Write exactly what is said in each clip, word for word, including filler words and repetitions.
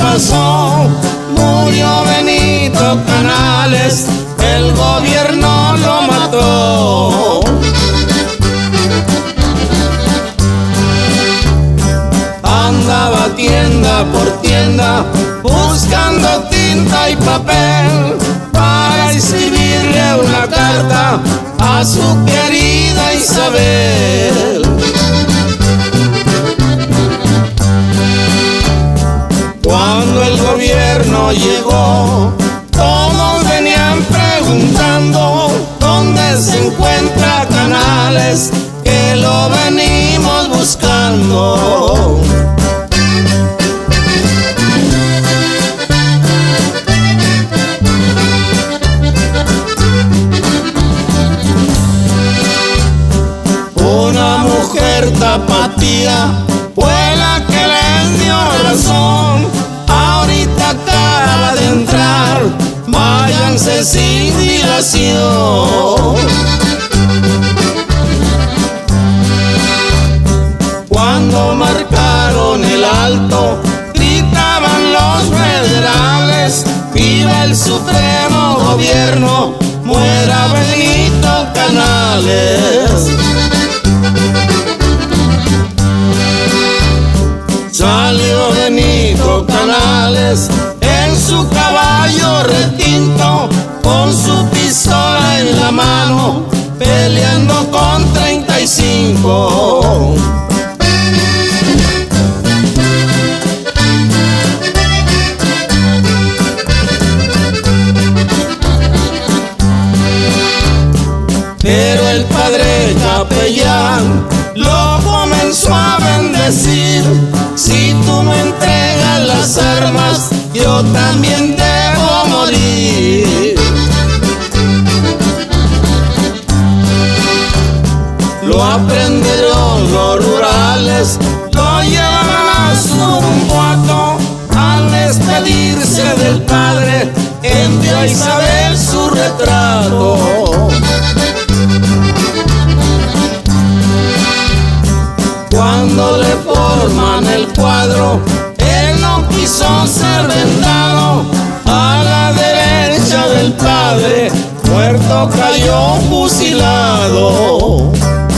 razón. Murió Benito Canales, el gobierno lo mató. Andaba tienda por tienda buscando tinta y papel para escribirle una carta a su querida Isabel. Cuando el gobierno llegó, todos venían preguntando dónde se encuentra Canales, que lo venimos buscando. Una mujer tapatía fue la que les dio razón. Ahorita acaba de entrar, váyanse sin dilación. Cuando marcaron el alto, gritaban los federales: ¡viva el supremo gobierno! ¡Muera Benito Canales! Salió Benito Canales en su caballo retinto, con su pistola en la mano, peleando con treinta y cinco. Pero el padre capellán lo comenzó a bendecir: si tú me entregas las armas, yo también debo morir. Lo aprendieron los rurales, lo llevaron a Zumpuato. Al despedirse del padre, envió a Isabel su retrato. Cuando le forman el cuadro, él no quiso ser vendado. A la derecha del padre, muerto cayó fusilado.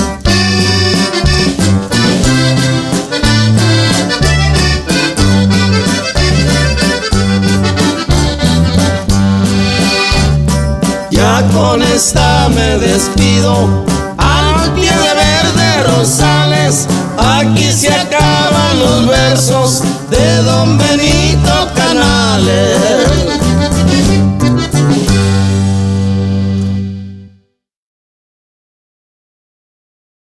Ya con esta me despido, al pie de Verde Rosales. Aquí se acaban los versos de Don Benito